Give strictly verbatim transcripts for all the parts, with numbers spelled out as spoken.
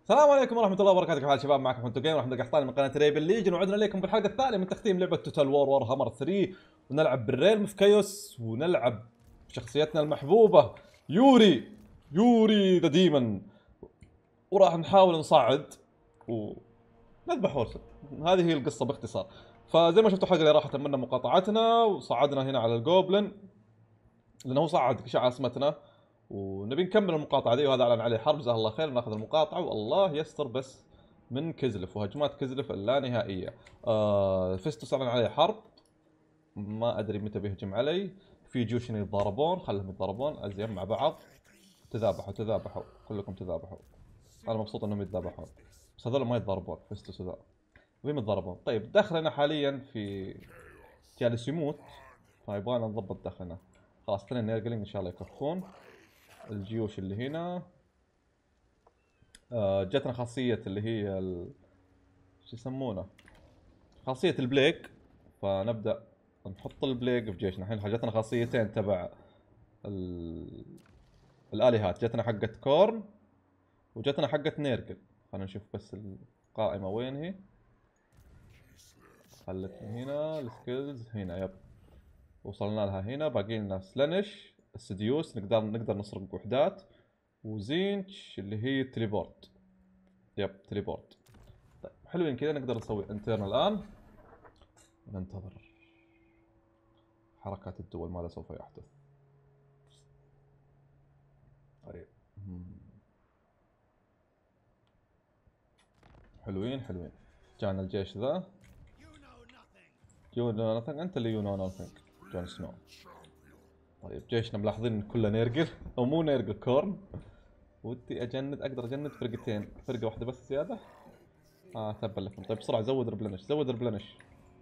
السلام عليكم ورحمة الله وبركاته، كيف حال شباب؟ معكم حنتو جيم، محمد القحطاني من قناة ريبل ليجن، وعدنا لكم بالحلقة الثانية من تختيم لعبة توتال وور وور هامر ثلاثة، ونلعب بالريل في كايوس، ونلعب بشخصيتنا المحبوبة يوري يوري ذا ديمن، وراح نحاول نصعد ونذبح ورسل. هذه هي القصة باختصار. فزي ما شفتوا الحلقة اللي راحت منا مقاطعتنا، وصعدنا هنا على الجوبلن لأنه هو صعد كشع عاصمتنا، ونبي نكمل المقاطعه ذي، وهذا اعلن عليه حرب. جزاه الله خير، ناخذ المقاطعه والله يستر بس من كزلف وهجمات كزلف اللانهائيه. آه فيستوس اعلن عليه حرب، ما ادري متى بيهجم علي. في جيوش يتضاربون، خلهم يتضاربون ازين مع بعض. تذابحوا تذابحوا كلكم تذابحوا. انا مبسوط انهم يتذابحون، بس هذول ما يتضاربون. فيستوس ذا وين يتضاربون؟ طيب دخلنا حاليا في جالس يموت، فيبغانا نضبط دخلنا. خلاص اثنين نيرجلينج ان شاء الله يكفون. الجيوش اللي هنا آه جتنا خاصية اللي هي ال... شو يسمونه، خاصية البليك. فنبدأ نحط البليك في جيشنا. الحين جتنا خاصيتين تبع ال... الآلهات، جتنا حقة كورن وجتنا حقة نيرجل. خلينا نشوف بس القائمة وين هي. خلتني هنا السكيلز هنا، يب وصلنا لها هنا. باقي لنا سلانش، السديوس نقدر نقدر نسرق وحدات، وزينش اللي هي التليبورت. يب تليبورت. طيب حلوين كذا، نقدر نسوي انترن الان وننتظر حركات الدول ماذا سوف يحدث. طيب حلوين حلوين. جانا الجيش ذا. يو نو نثينج، انت اللي يو نو نثينج جون سنو. طيب جيشنا ملاحظين كله نيرجل او مو نيرجل، كورن. ودي اجند، اقدر اجند فرقتين، فرقه واحده بس زياده. اه تبا لكم. طيب بسرعه زود ربلنش، زود ربلنش.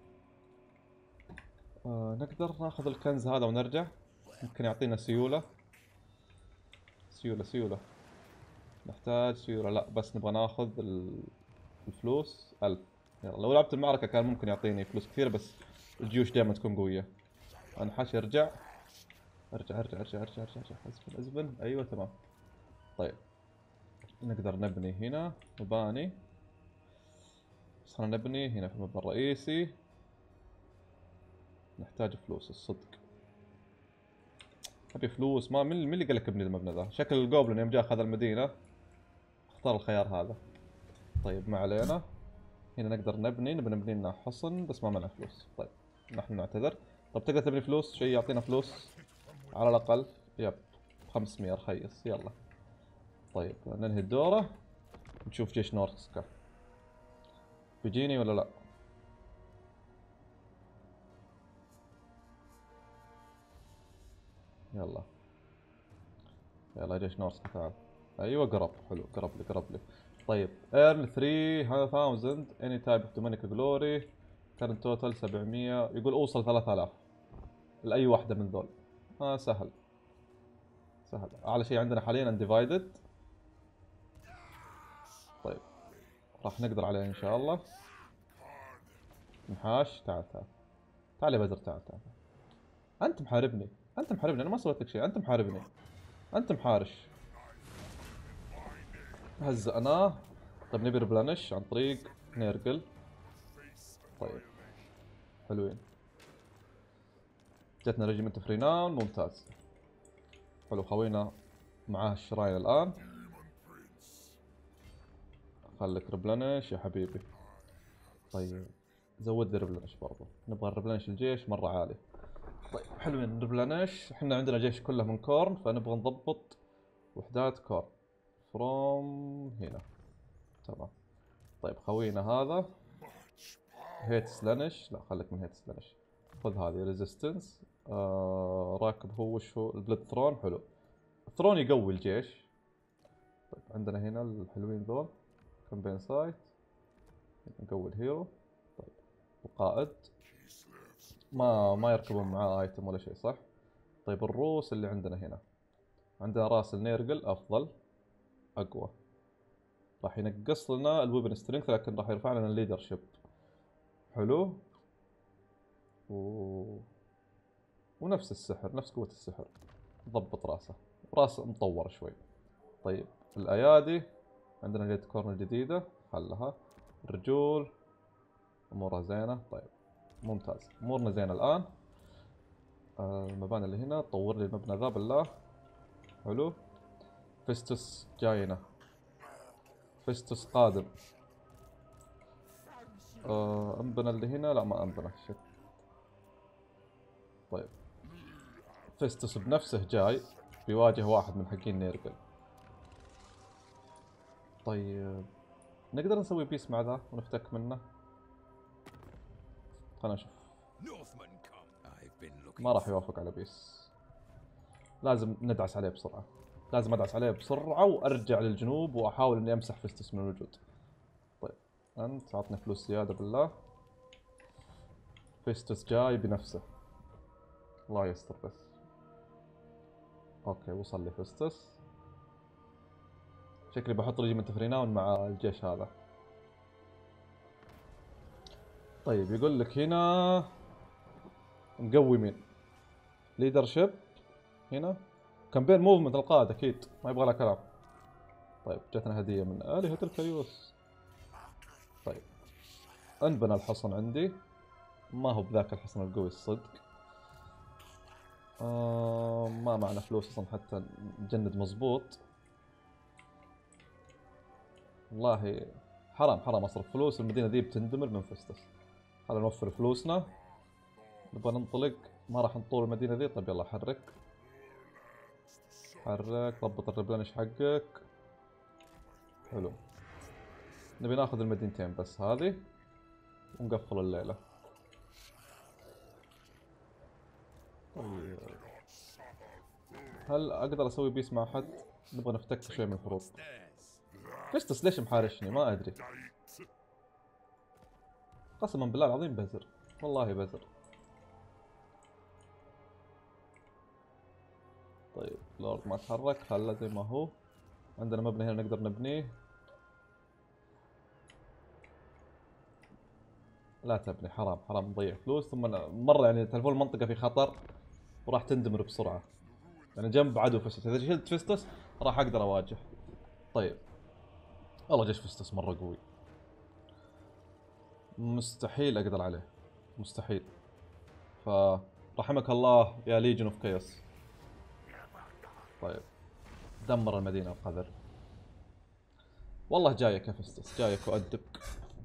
آه نقدر ناخذ الكنز هذا ونرجع، ممكن يعطينا سيوله. سيوله سيوله نحتاج سيوله. لا بس نبغى ناخذ الفلوس ألف. يلا لو لعبت المعركة كان ممكن يعطيني فلوس كثير، بس الجيوش دائما تكون قوية. انا حاش ارجع ارجع ارجع ارجع ارجع ارجع, أرجع. ازبن ازبن ايوه تمام. طيب نقدر نبني هنا مباني، بس خلينا نبني هنا في المبنى الرئيسي. نحتاج فلوس الصدق، ابي فلوس. ما من اللي قال لك ابني المبنى ذا؟ شكل الجوبلن يوم جاء اخذ المدينة اختار الخيار هذا. طيب ما علينا، هنا نقدر نبني نبي نبني لنا حصن، بس ما معنا فلوس. طيب نحن نعتذر. طب تقدر تبني فلوس، شيء يعطينا فلوس على الاقل. يب خمسمية رخيص. يلا طيب ننهي الدورة، نشوف جيش نورسكا بيجيني ولا لا. يلا يلا جيش نورسكا تعال. ايوه قرب، حلو قرب لي قرب لي. طيب ايرن ثلاثة آلاف اني تايب اوف دومينيك جلوري، كان توتال سبعمية. يقول اوصل ثلاثة آلاف لاي واحدة من ذول. آه سهل سهل. اعلى شيء عندنا حاليا انديفايدد. طيب راح نقدر عليه ان شاء الله. نحاش تعال تعال تعال يا بدر تعال تعال. انت محاربني، انت محاربني، انا ما سويت لك شيء، انت محاربني، انت محارش. هزأناه. طيب نبي ريبلانش عن طريق نيرجل. طيب حلوين. جتنا ريجيمنت فريناون ممتاز. حلو خوينا معاه الشراين الان. خليك ريبلانش يا حبيبي. طيب زود لي ريبلانش برضو، نبغى ريبلانش الجيش مره عالي. طيب حلوين ريبلانش. احنا عندنا جيش كله من كورن، فنبغى نضبط وحدات كورن فروم هنا. تمام. طيب خوينا هذا هيت سلانش، لا خليك من هيت سلانش. خذ هذه ريزيستنس. آه راكب هو وش هو البلد ثرون. حلو الثرون يقوي الجيش. طيب عندنا هنا الحلوين ذول كامبين سايت، نقوي الهيرو. طيب القائد ما ما يركبون معاه ايتم ولا شيء صح. طيب الروس اللي عندنا هنا، عندنا راس النيرجل افضل اقوى، راح ينقص لنا الويبن سترينث لكن راح يرفع لنا الليدر شيب. حلو و... ونفس السحر، نفس قوة السحر. ضبط راسه، راس مطور شوي. طيب الايادي عندنا ليت كورن الجديدة حلها. الرجول امورها زينة. طيب ممتاز، امورنا زينة الان. آه المباني اللي هنا، طور لي المبنى ذا بالله. حلو. فيستوس جاينا، فيستوس قادم. آه انبنى اللي هنا، لا ما انبنى شت. طيب فيستوس بنفسه جاي بيواجه واحد من حقين نيرقل. طيب نقدر نسوي بيس مع ذا ونفتك منه. خلنا نشوف. ما راح يوافق على بيس. لازم ندعس عليه بسرعة، لازم ادعس عليه بسرعة وارجع للجنوب واحاول اني امسح فيستوس من الوجود. طيب انت عطني فلوس زيادة بالله. فيستوس جاي بنفسه، الله يستر بس. اوكي وصل لي فيستوس. شكلي بحط ريجمنت فريناون مع الجيش هذا. طيب يقول لك هنا مقوي مين؟ ليدرشيب هنا. كامبين موفمنت القائد اكيد ما يبغى لها كلام. طيب جاتنا هديه من آلهة الكيوس. طيب انبنى الحصن عندي، ما هو بذاك الحصن القوي الصدق. آه ما معنا فلوس اصلا حتى نجند مزبوط. والله حرام حرام اصرف فلوس، المدينة ذي بتندمر من فستس. خلينا نوفر فلوسنا، نبغى ننطلق. ما راح نطول المدينة ذي. طيب يلا حرك حرك، ضبط الريبلانش حقك. حلو، نبي ناخذ المدينتين بس هذه ونقفل الليلة. طيب هل اقدر اسوي بيس مع حد؟ نبغى نفتك شوي من الحروب. فيستس ليش محارشني ما ادري. قسما بالله العظيم بزر، والله بزر. طيب لورد ما تحرك، خله زي ما هو. عندنا مبنى هنا نقدر نبنيه. لا تبني، حرام حرام نضيع فلوس. ثم مرة يعني تلفون المنطقة في خطر وراح تندمر بسرعة. يعني جنب عدو فيستس، اذا شلت فيستس راح اقدر اواجه. طيب والله جيش فيستس مرة قوي، مستحيل اقدر عليه، مستحيل. فرحمك الله يا ليجن اوف كيوس. طيب دمر المدينة القذر. والله جايك يا فستس، جايك وأدبك.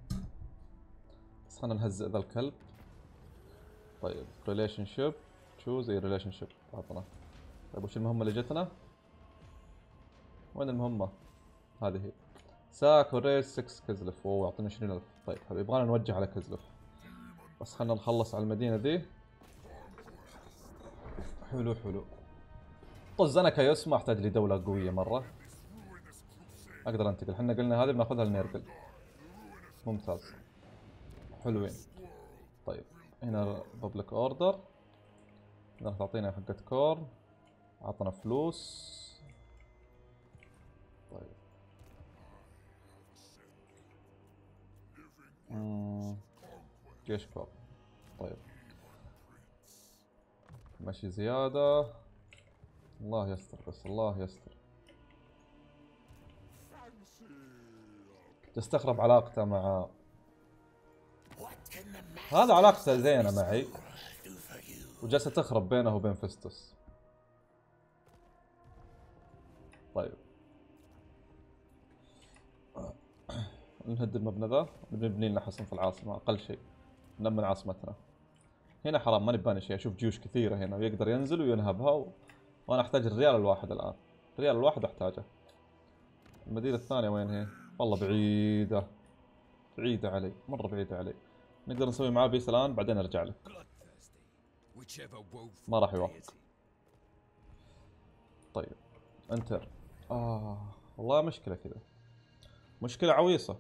بس خلنا نهزئ ذا الكلب. طيب ريليشن شيب، شو زي ريليشن شيب عطنا. طيب وش المهمة اللي جتنا؟ وين المهمة؟ هذه هي. ساك وريس ستة كزلف. اوه اعطينا عشرين ألف. طيب حلو، يبغانا نوجه على كزلف. بس خلنا نخلص على المدينة ذي. حلو حلو. طز انا كيوس ما احتاج لي دولة قوية مرة، اقدر انتقل. احنا قلنا هذه بناخذها لنيرقل. ممتاز، حلوين. طيب هنا بابليك اوردر، راح تعطينا حقت كورن، عطنا فلوس. طيب مم. جيش كورن. طيب مشي زيادة. الله يستر بس، الله يستر. تستغرب علاقته مع هذا، علاقته زينة معي وجالسة تخرب بينه وبين فستس. طيب نهد المبنى ذا، نبني لنا حصن في العاصمة أقل شيء، نأمن عاصمتنا. هنا حرام ما نباني شيء، أشوف جيوش كثيرة هنا ويقدر ينزل وينهبها و... وأنا أحتاج الريال الواحد الآن، الريال الواحد أحتاجه. المدينة الثانية وين هي؟ والله بعيدة، بعيدة علي، مرة بعيدة علي. نقدر نسوي معاه بيس الآن بعدين أرجع لك. ما راح يوافق. طيب انتر. آه والله مشكلة كذا، مشكلة عويصة.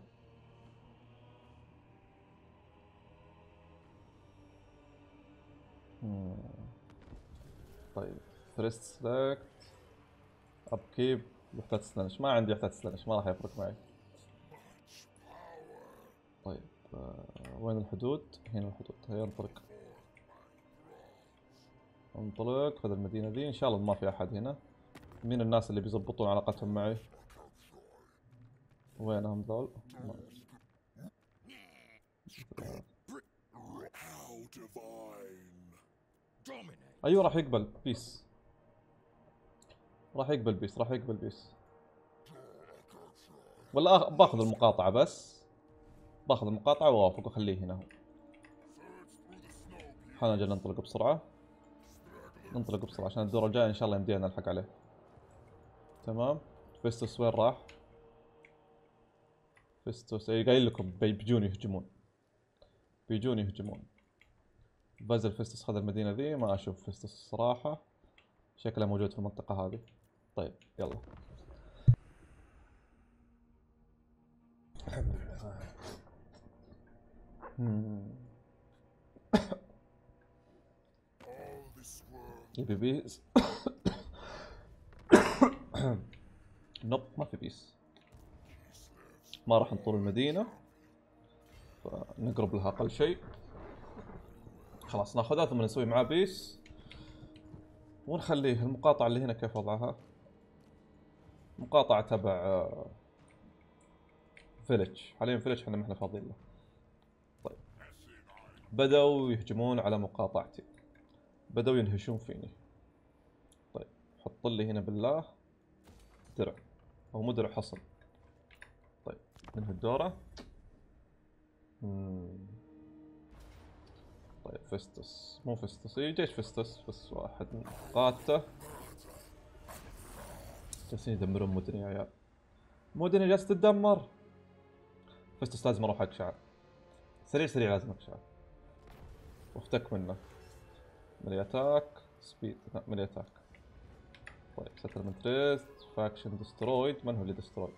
مم. طيب فريست سلكت ابكيب، يحتاج سلنش. ما عندي يحتاج سلنش، ما راح يفرق معي. طيب آه وين الحدود؟ هنا الحدود، هيا انطلق انطلق. خذ المدينة ذي، ان شاء الله ما في احد هنا. مين الناس اللي بيزبطون علاقتهم معي؟ وينهم ذول؟ ايوه راح يقبل بيس، راح يقبل بيس، راح يقبل بيس. ولا أخ... باخذ المقاطعة بس، باخذ المقاطعة واوافق واخليه هنا. هو حنا نجي ننطلق بسرعة، ننطلق بسرعة عشان الدور الجاي ان شاء الله يمدينا نلحق عليه. تمام. فيستوس وين راح؟ فيستوس اي قايل لكم بيجون يهجمون، بيجون يهجمون. بازل فيستوس خذ المدينة ذي، ما اشوف فيستوس الصراحة، شكله موجود في المنطقة هذه. طيب يلا. يبي بيس. نوب ما في بيس، ما راح نطول المدينة، فنقرب لها أقل شيء. خلاص ناخذها ثم نسوي معاه بيس ونخليه. المقاطعة اللي هنا كيف وضعها؟ مقاطعة تبع فيلج، حاليا فيلج احنا ما احنا فاضيين له. طيب بدأوا يهجمون على مقاطعتي، بدأوا ينهشون فيني. طيب حط لي هنا بالله درع، او مو درع، حصن. طيب ننهي الدورة. طيب فيستوس، مو فيستوس، اي جيش فيستوس بس واحد قاته. جالسين يدمرون مدني يا عيال، مدني جالسة تدمر. فيستوس لازم اروح اقشعه، سريع سريع لازم اقشعه وافتك منه. ملي اتاك سبيد، لا ملي اتاك. طيب ستلمنت ريست، فاكشن دسترويد، من هو اللي دسترويد؟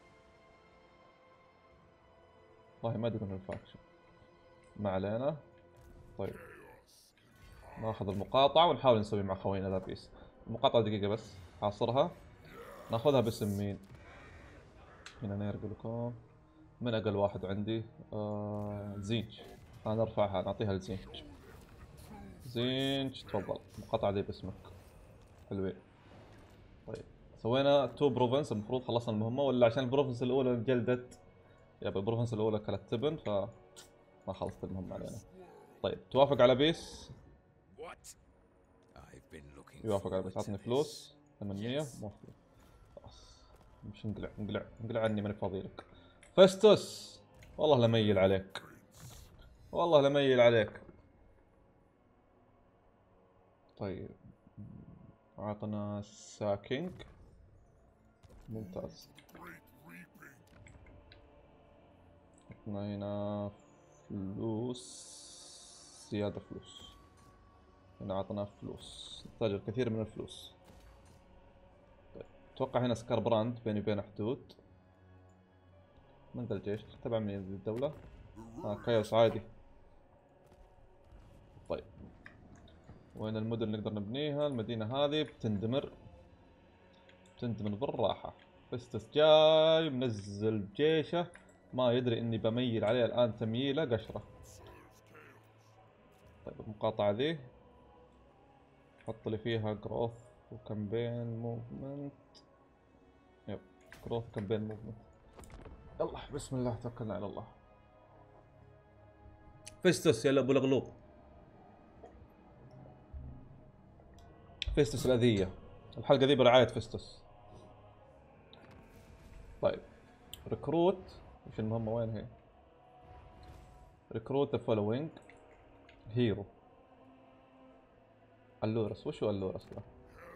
والله ما ادري من الفاكشن، ما علينا. طيب ناخذ المقاطعة ونحاول نسوي مع خوينا ذا بيس. المقاطعة دقيقة بس حاصرها، ناخذها باسم مين؟ هنا نرجع لكم. من اقل واحد عندي؟ آه زينج. انا نرفعها نعطيها لزينج. زينج تفضل، المقاطعة دي باسمك. حلوين. طيب سوينا تو بروفنس، المفروض خلصنا المهمة، ولا عشان البروفنس الاولى انجلدت؟ يبقى البروفنس الاولى كانت تبن، ف ما خلصت المهمة علينا. طيب توافق على بيس؟ يوافق على بيس، عطني فلوس ثمانمية. موافق. خلاص مش انقلع، انقلع انقلع عني، ماني فاضي لك. فستس والله لميل عليك، والله لميل عليك. طيب عطنا ساكينج، ممتاز. عطنا هنا فلوس، زيادة فلوس. هنا عطنا فلوس، نحتاج الكثير من الفلوس. طيب اتوقع هنا سكار براند بيني وبين حدود. من ذا الجيش؟ تبع من الدولة؟ اه كايوس عادي. طيب وين المدن اللي نقدر نبنيها؟ المدينة هذه بتندمر، بتندمر بالراحة. فستس جاي منزل جيشه، ما يدري اني بميل عليه الان تمييله قشرة. طيب المقاطعة ذي حط لي فيها جروث وكامبين موفمنت. يب جروث كامبين موفمنت. يلا بسم الله توكلنا على الله. فيستوس يلا ابو الغلوب، فيستوس الأذية. الحلقة ذي برعاية فيستوس. طيب ريكروت، وش المهمة وين هي؟ ريكروت ذا فولوينج هيرو. اللورس، وش هو اللورس ذا؟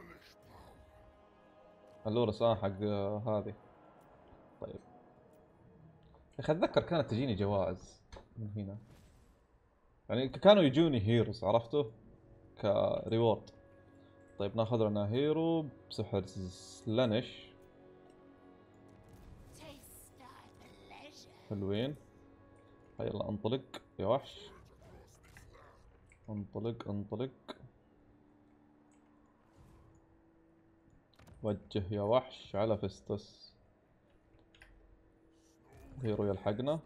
اللورس اه حق هذه. طيب يا اخي اتذكر كانت تجيني جوائز من هنا، يعني كانوا يجوني هيروز عرفتوا كريورد. طيب ناخذ لنا هيرو بسحر سلانش. حلوين. يلا انطلق يا وحش، انطلق انطلق. وجه يا وحش على فيستوس. هيرو يلحقنا.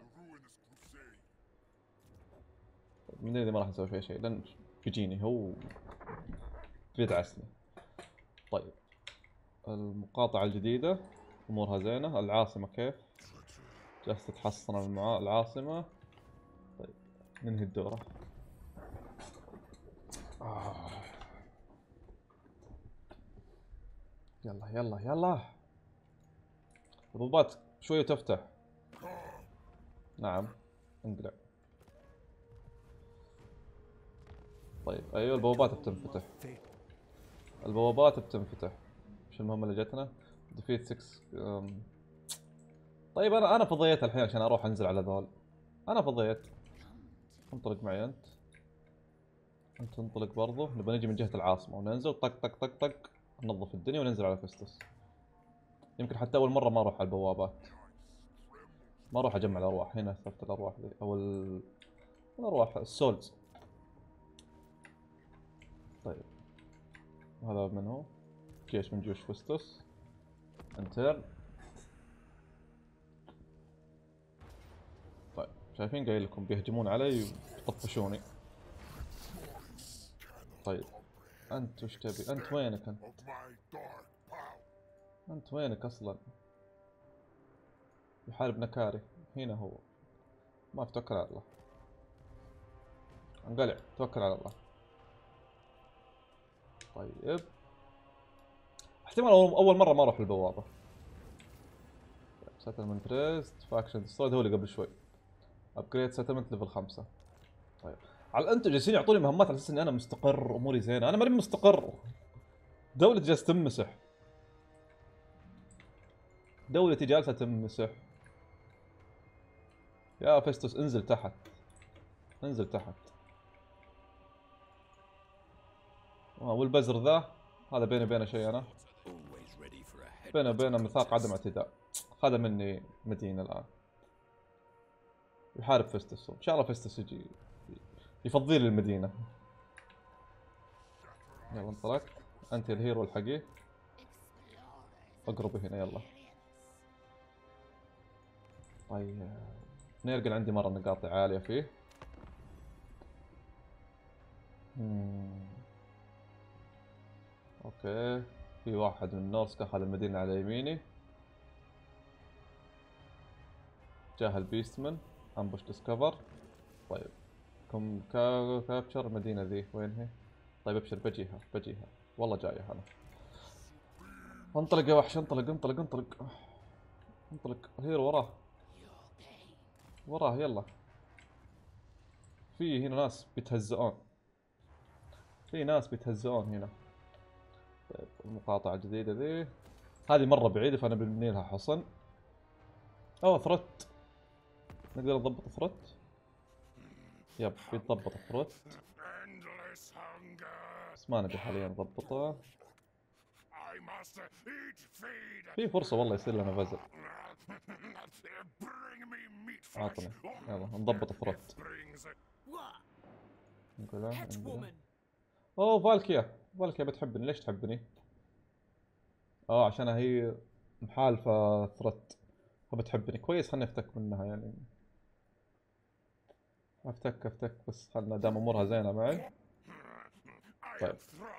من ذي ما راح نسوي فيها شيء لان بيجيني هو بيدعسني. طيب المقاطعة الجديدة امورها زينة. العاصمة كيف؟ جالسة تحصن المع... العاصمة. طيب ننهي الدورة. آه. يلا يلا يلا. البوبات شوية تفتح. نعم انقلع. طيب ايوه البوابات بتنفتح. البوابات بتنفتح. وش المهمة اللي جتنا؟ ديفيت ستة. طيب انا انا فضيت الحين عشان اروح انزل على ذول. انا فضيت. انطلق معي انت. انت انطلق برضو. نبغى نجي من جهة العاصمة وننزل طق طق طق طق. ننظف الدنيا وننزل على فيستوس. يمكن حتى اول مرة ما اروح على البوابات. ما اروح اجمع الارواح هنا. ثبت الارواح ذي او ال... الارواح السولز. طيب هذا من هو؟ جيش من جيوش فيستوس. انترن. طيب شايفين قايل لكم بيهجمون علي ويطفشوني. طيب انت وش تبي؟ انت وينك انت؟ انت وينك اصلا؟ يحارب نكاري. هنا هو. ما توكل على الله. انقلع. توكل على الله. طيب احتمال اول مره ما اروح البوابه. سيتلمنت ريست فاكشن ديسترويد هو اللي قبل شوي. ابجريد سيتلمنت ليفل خمسة. طيب على انتم جالسين يعطوني مهمات على اساس اني انا مستقر اموري زينه. انا ماني مستقر. دولتي جالسه تنمسح. دولتي جالسه تنمسح. يا فيستوس انزل تحت. انزل تحت. آه والبزر ذا هذا بيني وبينه شيء انا. بيني وبينه ميثاق عدم اعتداء. خذ مني مدينه الان. يحارب فيستوس. ان شاء الله فيستوس يجي يفضي لي المدينه. يلا انطلقت. انت الهيرو الحقيقي. اقربي هنا يلا. طيب نيرجل عندي مره نقاطي عاليه فيه. مم. اوكي في واحد من نورسك اخذ المدينه على يميني. جاه البيستمن. امبوش ديسكفر. طيب كم كابتشر المدينه ذي وين هي؟ طيب ابشر بجيها بجيها. والله جايه انا. انطلق يا وحش. انطلق انطلق انطلق. انطلق. الهيرو وراه. وراه يلا. في هنا ناس بيتهزئون. في ناس بيتهزئون هنا. طيب المقاطعة الجديدة ذي هذه مرة بعيدة فأنا ببني لها حصن. أوه ثرت. نقدر نضبط ثرت. يب بيتضبط ثرت. بس ما نبي حاليا نضبطه. في فرصة والله يصير لنا فزل. عطني. يلا نضبط ثرت. نقول اوه فالكيا. فالكيا بتحبني. ليش تحبني؟ اه عشان هي محالفة ثرت فبتحبني. كويس خلني افتك منها يعني. افتك افتك بس خلنا دام امورها زينة معي. طيب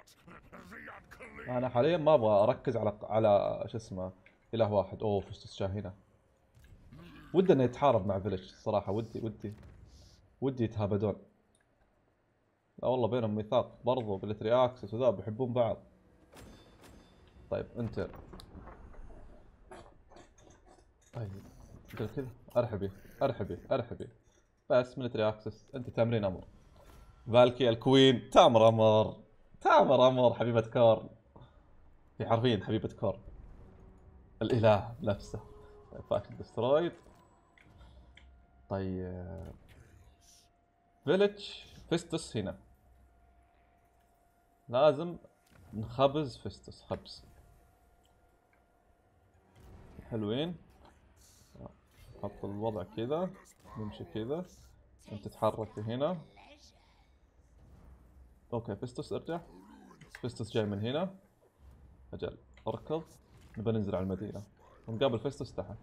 انا حاليا ما ابغى اركز على على شو اسمه اله واحد. اوه فيستوس جا هنا. ودي انه يتحارب مع فيلج صراحة. ودي ودي ودي يتهابدون. لا والله بينهم ميثاق برضو بالتري اكسس وذا بيحبون بعض. طيب انت طيب قل كذا. ارحبي ارحبي ارحبي. بس ملتري اكسس. انت تامرين امر. فالكي الكوين. تامر امر. تامر امر حبيبة كورن. في حرفيا حبيبة كورن. الاله نفسه. فاكر دسترويد. طيب فيلج فيستوس هنا. لازم نخبز فيستوس خبز. حلوين. نحط الوضع كذا. نمشي كذا. انت تتحرك هنا. اوكي فيستوس ارجع. فيستوس جاي من هنا. اجل اركض. نبى ننزل على المدينة ونقابل فيستوس تحت.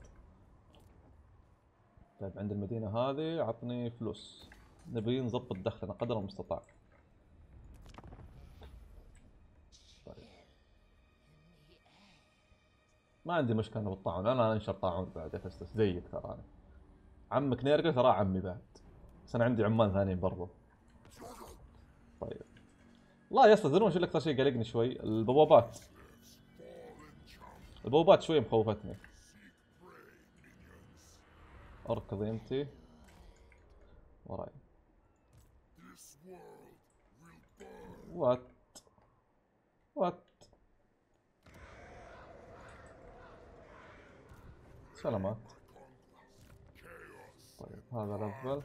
طيب عند المدينة هذه عطني فلوس. نبي نظبط دخلنا قدر المستطاع. طيب ما عندي مشكلة بالطاعون. انا انشر طاعون بعد يا فيستوس زيك ترى انا. عمك نيرجل ترى عمي بعد، بس انا عندي عمان ثانيين برضو. طيب لا يا اسطى تدرون وش اللي اكثر شيء قلقني شوي؟ البوابات. البوابات شوي مخوفتني. اركضي انتي وراي. وات وات سلامات. طيب هذا لفل.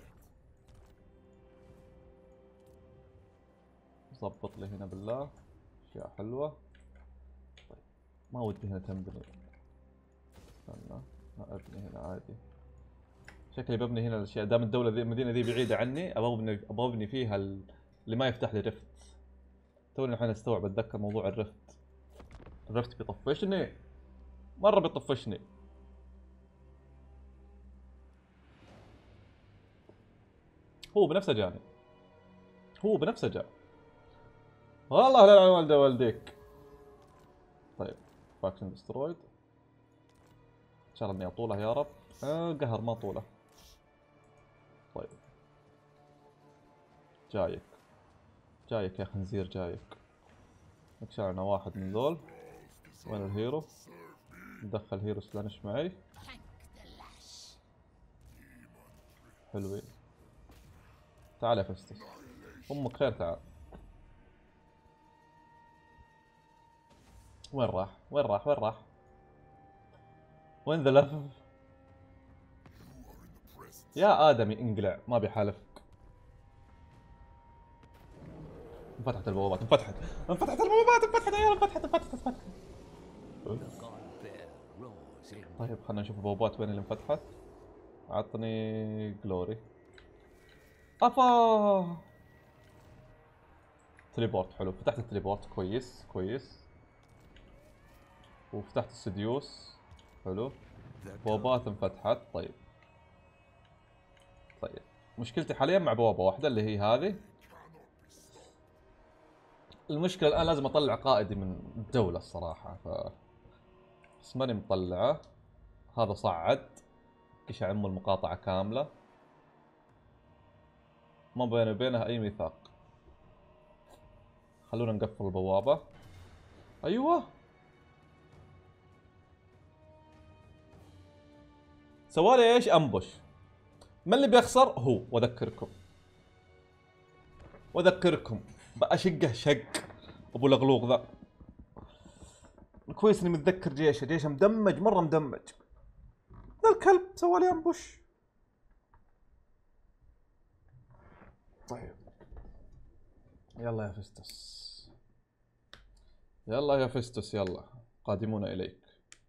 ظبط لي هنا بالله اشياء حلوة. طيب ما ودي هنا تنبني. استنى ابني هنا عادي. شكلي ببني هنا الاشياء دام الدولة ذي المدينة ذي بعيدة عني، ابغى ابني ابغى ابني فيها اللي ما يفتح لي رفت. توني الحين استوعب اتذكر موضوع الرفت. الرفت بيطفشني. مرة بيطفشني. هو بنفسه جاني. هو بنفسه جاء. والله لا يلعن والده والديك. طيب فاكشن دسترويد. ان شاء الله اني اطوله يا رب. آه قهر ما طوله. طيب جايك جايك يا خنزير جايك. نكشعنا واحد من ذول. وين الهيرو؟ ندخل هيرو سلانش معي. حلوين. تعال يا فستس. امك خير تعال. وين راح؟ وين راح؟ وين راح؟ وين ذا لف؟ يا ادمي انقلع ما بيحالفك. انفتحت البوابات انفتحت انفتحت البوابات انفتحت يا عيال انفتحت انفتحت انفتحت. طيب خلنا نشوف البوابات وين اللي انفتحت. عطني جلوري. افا تليبورت حلو. فتحت التليبورت كويس كويس. وفتحت السديوس حلو. بوابات انفتحت. طيب طيب مشكلتي حاليا مع بوابة واحدة اللي هي هذه. المشكلة الآن لازم أطلع قائدي من الدولة الصراحة ف بس ماني مطلعه. هذا صعد ايش عم المقاطعة كاملة. ما بيني وبينها أي ميثاق. خلونا نقفل البوابة. أيوه سوالي ايش؟ أنبش. من اللي بيخسر؟ هو. وأذكركم وأذكركم بأشقه شق أبو الأغلوغ ذا. كويس إني متذكر جيشه. جيشه مدمج مرة مدمج. ذا الكلب سوالي أنبش. طيب يلا يا فستس. يلا يا فستس يلا قادمون إليك.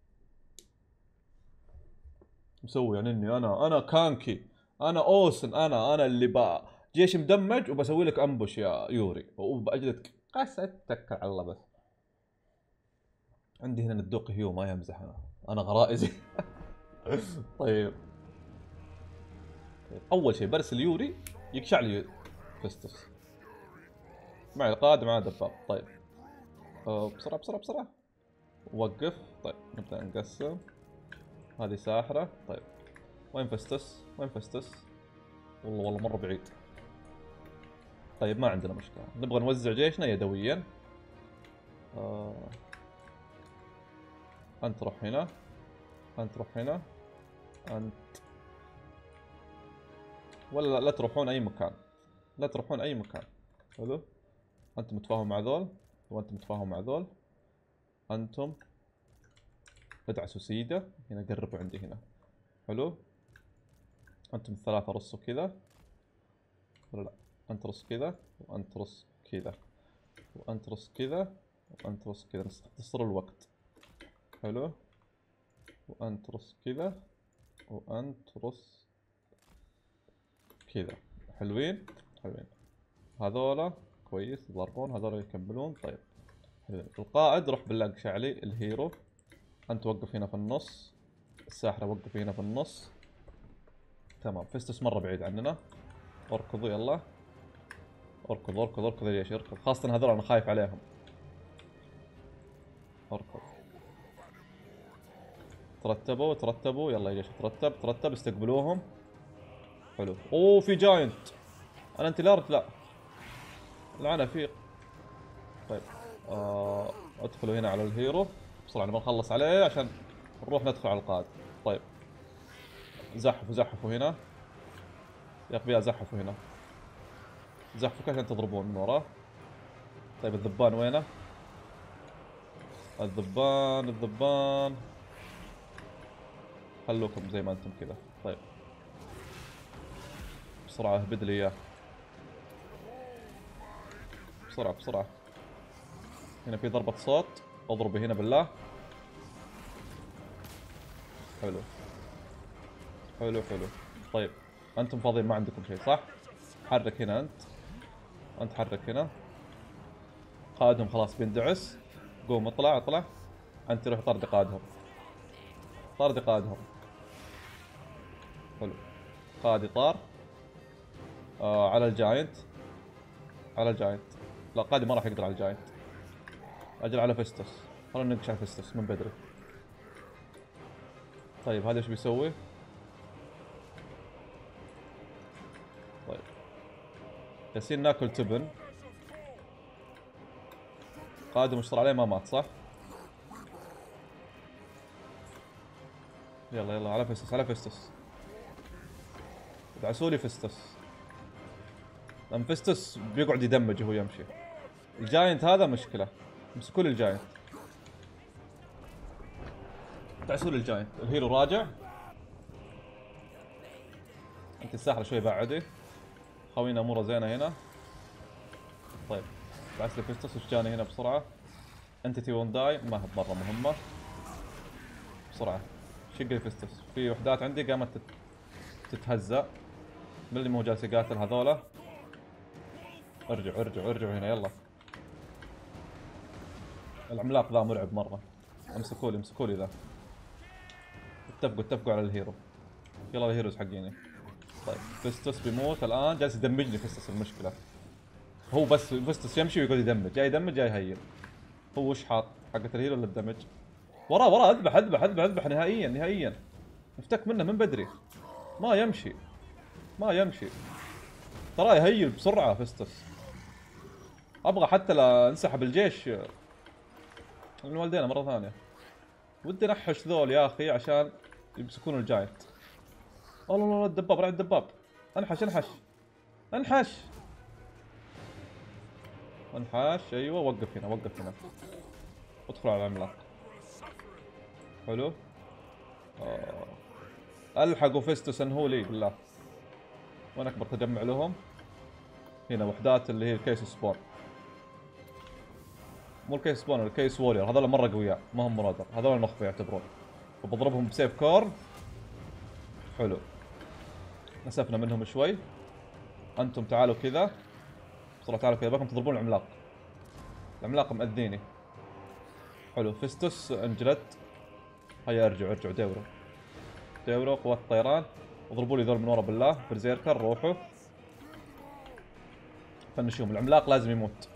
مسوي يعني اني انا انا كانكي. انا اوسن. انا انا اللي بقى جيش مدمج وبسوي لك امبوش يا يوري وباجلدك. قاس اتكل على الله بس. عندي هنا ندوق هيو ما يمزح. انا انا غرائزي. طيب. طيب اول شيء برسل يوري يقشع لي فستس. معي القائد معي دباب. طيب أه بسرعه بسرعه بسرعه. وقف. طيب نبدا نقسم. هذه ساحره. طيب وين فستس؟ وين فستس؟ والله والله مره بعيد. طيب ما عندنا مشكله. نبغى نوزع جيشنا يدويا. آه. انت روح هنا. انت روح هنا. انت ولا لا, لا تروحون اي مكان. لا تروحون اي مكان. حلو. انت متفاهم مع ذول وانت متفاهم مع ذول. انتم ادعسوا سيده هنا. قربوا عندي هنا. حلو. انتم الثلاثه رصوا كذا. ولا لا انت رص كذا وانت رص كذا وانت رص كذا وانت رص كذا. نختصر الوقت. حلو. وانت رص كذا وانت رص كذا. حلوين حلوين. هذولا كويس يضربون. هذولا يكملون. طيب حلوين. القائد روح بالله اقشع علي الهيرو. انت وقف هنا في النص. الساحرة وقف هنا في النص. تمام. فيستس مرة بعيد عننا. اركضوا يلا. اركض اركض اركض يا جيش اركض. خاصة هذول انا خايف عليهم. اركض. ترتبوا ترتبوا يلا يا جيش. ترتب ترتب استقبلوهم. حلو. اوه في جاينت. انا انت لارج لا. العنى في. طيب آه ادخلوا هنا على الهيرو بسرعة نبغى نخلص عليه عشان نروح ندخل على القائد. طيب زحفوا زحفوا هنا يا اخويا، زحفوا هنا، زحفوا عشان تضربون من وراه. طيب الذبان وينه؟ الذبان الذبان خلوكم زي ما انتم كذا. طيب بسرعة اهبد لي اياه، بسرعة بسرعة. هنا في ضربة صوت، اضربي هنا بالله. حلو حلو حلو. طيب انتم فاضيين ما عندكم شيء صح؟ حرك هنا انت، انت حرك هنا. قائدهم خلاص بيندعس. قوم اطلع اطلع. انت روح طرد قائدهم، طرد قائدهم. حلو. قائدي طار. آه على الجاينت، على الجاينت. لا قائدي ما راح يقدر على الجاينت. اجل على فيستوس، خلونا ننقش على فيستوس من بدري. طيب هذا ايش بيسوي؟ طيب ياسين ناكل تبن. قائدهم اشترى عليه ما مات صح؟ يلا يلا على فيستوس على فيستوس. ادعسوا لي فيستوس. لان فيستوس بيقعد يدمج وهو يمشي. الجاينت هذا مشكلة، امسكوا لي الجاينت. ادعسوا لي الجاينت. الهيرو راجع. انت الساحرة شوي بعدي. خوينا اموره زينة هنا. طيب ادعس لي فيستوس وش جاني هنا بسرعة. انتيتي وون داي ما هي مرة مهمة. بسرعة شق لي فيستوس. في وحدات عندي قامت تتهزأ. من اللي مو جالس يقاتل هذولا. ارجعوا ارجعوا ارجعوا هنا يلا. العملاق ذا مرعب مرة. امسكوا لي امسكوا لي ذا. اتفقوا اتفقوا على الهيرو. يلا الهيروز حقيني. طيب فيستوس بيموت الان، جالس يدمجني فيستوس. المشكلة هو بس فيستوس يمشي ويقعد يدمج، جاي يدمج جاي يهيل. هو وش حاط؟ حقة الهيرو ولا الدمج؟ وراه وراه اذبح اذبح اذبح اذبح نهائيا نهائيا. افتك منه من بدري. ما يمشي ما يمشي. ترى يهيل بسرعة فيستوس. ابغى حتى لا انسحب الجيش من والدينا مرة ثانية. ودي نحش ذول يا اخي عشان يمسكون الجاينت. والله والله الدباب رعد الدباب. انحش انحش انحش انحش. ايوه وقف هنا وقف هنا. ادخل على العملاق. حلو. آه. الحقوا فيستوس انهوا لي بالله. وين اكبر تجمع لهم؟ هنا وحدات اللي هي الكيس سبون. مو الكيس سبون، الكيس وورير. هذول مره قوياء ما هم مرادر، هذول المخفى يعتبرون. وبضربهم بسيف كور. حلو. نسفنا منهم شوي. انتم تعالوا كذا بسرعه، تعالوا كذا. بكم تضربون العملاق. العملاق مأذيني. حلو. فيستوس انجلت. هيا ارجعوا ارجعوا دوروا دوروا قوات الطيران. اضربوا لي ذول من ورا بالله. برزيركر روحوا فنشوهم. العملاق لازم يموت.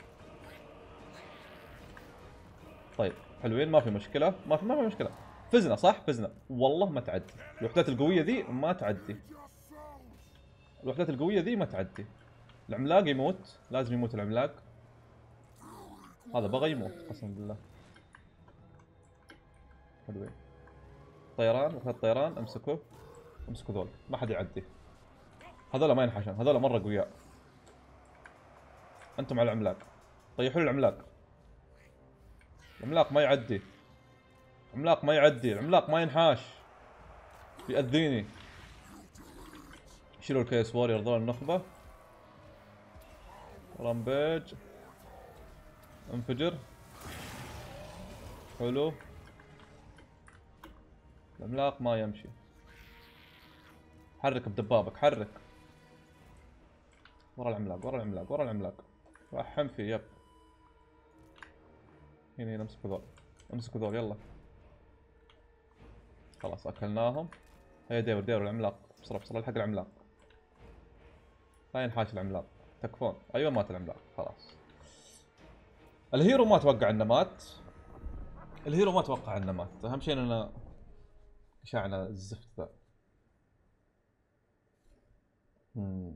طيب حلوين ما في مشكلة، ما في ما في مشكلة. فزنا صح؟ فزنا والله ما تعدي. الوحدات القوية ذي ما تعدي. الوحدات القوية ذي ما تعدي. العملاق يموت، لازم يموت العملاق. هذا بغى يموت قسم بالله. حلوين. طيران وحدات طيران امسكوه. امسكوا ذول ما حد يعدي. هذول ما ينحشون، هذول مرة قوياء. انتم على العملاق. طيحوا العملاق. العملاق ما يعدي. العملاق ما يعدي، العملاق ما ينحاش. بيأذيني. شيلوا الكيس وورير ذول النخبة. رامبيج. انفجر. حلو. العملاق ما يمشي. حرك بدبابك حرك. ورا العملاق ورا العملاق ورا العملاق. وحم فيه يب. هنا هنا امسكوا ذول. امسكوا ذول يلا. خلاص اكلناهم. هيا ديور ديور العملاق بسرعة بسرعة. الحق العملاق. لا ينحاش العملاق. تكفون. ايوه مات العملاق خلاص. الهيرو ما اتوقع انه مات. الهيرو ما اتوقع انه مات. اهم شيء اننا شعنا الزفت ذا. مم.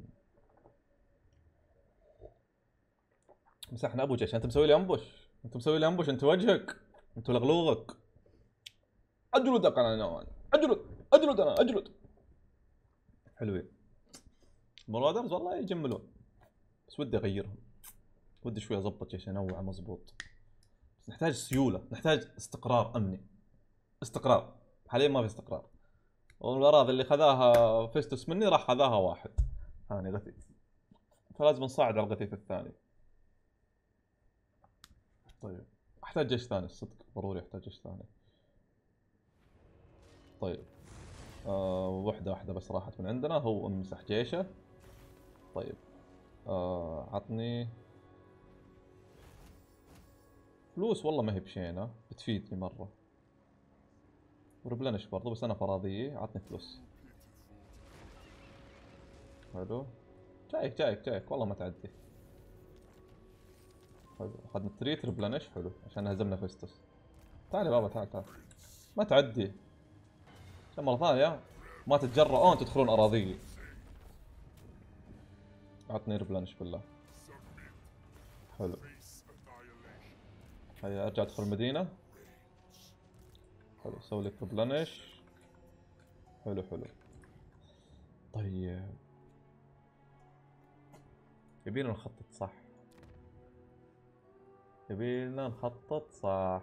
مسحنا ابو جيش، انت مسوي لي امبوش، انت مسوي لي امبوش، انت وجهك، انت لغلوغك. اجلدك انا نوان، اجلد اجلد انا اجلد. حلوين مرادرز والله يجملون، بس ودي اغيرهم، ودي شوي اضبط جيش انوعه مضبوط. بس نحتاج سيوله، نحتاج استقرار امني، استقرار. حاليا ما في استقرار، والاراضي اللي خذاها فيستوس مني راح خذاها واحد ثاني غثيث، فلازم نصعد على الغثيث الثاني. طيب احتاج جيش ثاني الصدق، ضروري احتاج جيش ثاني. طيب آه وحده واحده بس راحت من عندنا، هو امسح جيشه. طيب آه عطني فلوس، والله ما هي بشينه، بتفيدني مره. وربلنش برضو، بس انا فراضيي، عطني فلوس. حلو، جايك جايك جايك والله ما تعدي. حلو اخذنا التريت، ربلنش حلو عشان هزمنا فيستوس. تعال يا بابا تعال تعال، ما تعدي عشان مرة ثانية ما تتجرؤون تدخلون اراضيي. عطني ربلنش بالله. حلو، هيا ارجع ادخل المدينة. حلو سوي لك ربلنش. حلو حلو. طيب يبينا نخطط صح، يبينا نخطط صح.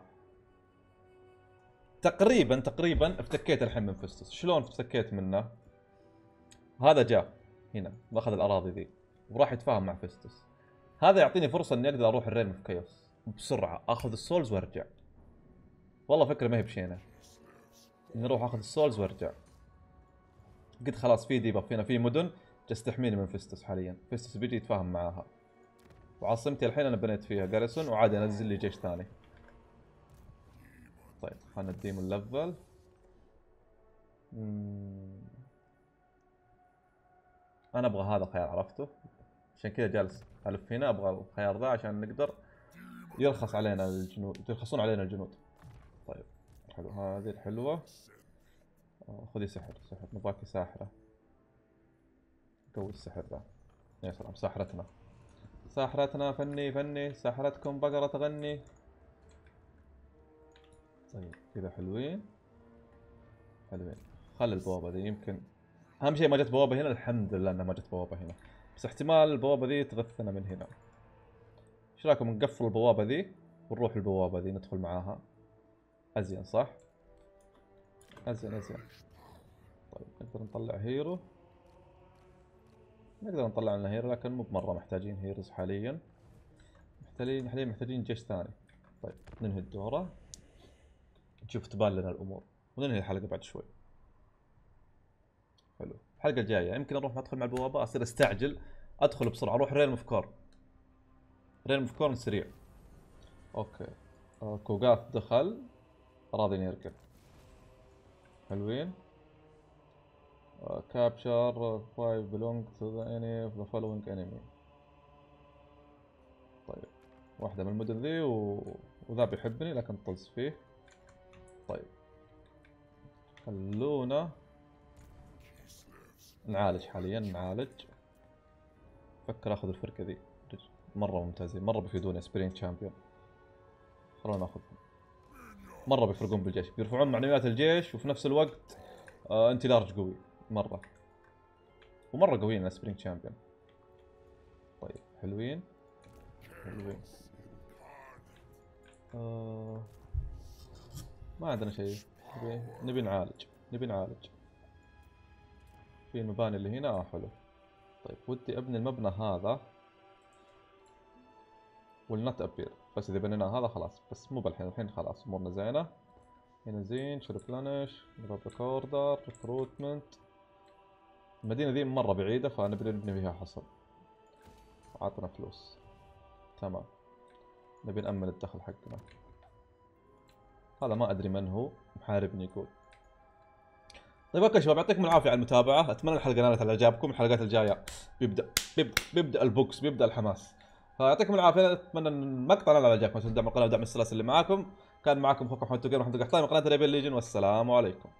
تقريبا تقريبا افتكيت الحين من فيستوس. شلون افتكيت منه؟ هذا جاء هنا واخذ الاراضي ذي وراح يتفاهم مع فيستوس. هذا يعطيني فرصه اني اقدر اروح الرين في كيوس بسرعه، اخذ السولز وارجع. والله فكره ما هي بشينه اني اروح اخذ السولز وارجع. قلت خلاص في ديباف هنا، في مدن جالس تحميني من فيستوس حاليا. فيستوس بيجي يتفاهم معاها، وعاصمتي الحين انا بنيت فيها جاريسون، وعادي انزل لي جيش ثاني. طيب خلنا نديم الليفل. انا ابغى هذا الخيار، عرفته؟ عشان كذا جالس الف هنا، ابغى الخيار ذا عشان نقدر يرخص علينا الجنود، يرخصون علينا الجنود. طيب حلو، هذه الحلوة. آه، خذي سحر، سحر نبغاكي ساحرة. قوي السحر ذا. يا سلام ساحرتنا، ساحرتنا فني فني، ساحرتكم بقرة تغني. طيب كذا حلوين حلوين. خلي البوابة ذي، يمكن اهم شيء ما جت بوابة هنا، الحمد لله انها ما جت بوابة هنا، بس احتمال البوابة ذي تغثنا من هنا. ايش رايكم نقفل البوابة ذي ونروح البوابة ذي ندخل معاها؟ ازين صح؟ ازين ازين. طيب نقدر نطلع هيرو، نقدر نطلع لنا هيرو لكن مو بمرة محتاجين هيروز حاليا، محتاجين حاليا محتاجين جيش ثاني. طيب ننهي الدورة، نشوف تبان لنا الامور وننهي الحلقة بعد شوي. حلو، الحلقة الجاية يمكن اروح ادخل مع البوابة، اصير استعجل ادخل بسرعة، اروح ريلم اوف كورن. ريلم اوف كورن سريع. اوكي آه كوغاث دخل، اراضي نيرقل. حلوين. كابشر فايف belong to the any of the following enemy. طيب واحدة من المدن ذي و... وذا بيحبني لكن طلس فيه. طيب خلونا نعالج حاليا، نعالج. فكر اخذ الفرقة ذي، مرة ممتازين، مرة بيفيدوني سبرينج شامبيون. خلونا ناخذهم، مرة بيفرقون بالجيش، بيرفعون معنويات الجيش وفي نفس الوقت آه انتي لارج قوي مرة، ومرة قويين سبرينج شامبيون. طيب حلوين حلوين. آه ما عندنا شيء، نبي نبي نعالج، نبي نعالج. في المباني اللي هنا اه حلو. طيب ودي ابني المبنى هذا والنت ابير، بس اذا بنينا هذا خلاص، بس مو بالحين، الحين خلاص امورنا زينه. هنا زين، شو ريبلانش، ريكوردر، ريكروتمنت. المدينه ذي مره بعيده فنبي نبني فيها حصن. وعطنا فلوس، تمام. نبي نأمن الدخل حقنا. هذا ما ادري من هو، محاربني يقول. طيب اوكي شباب، يعطيكم العافيه على المتابعه، اتمنى الحلقه نالت على اعجابكم. الحلقات الجايه بيبدا بيبدا, بيبدأ البوكس، بيبدا الحماس. فيعطيكم العافيه، اتمنى ان المقطع نال على اعجابكم، تدعموا القناه ودعم السلاسل اللي معاكم. كان معاكم اخوكم محمد توقير، محمد القحطاني من قناه ريبل ليجن، والسلام عليكم.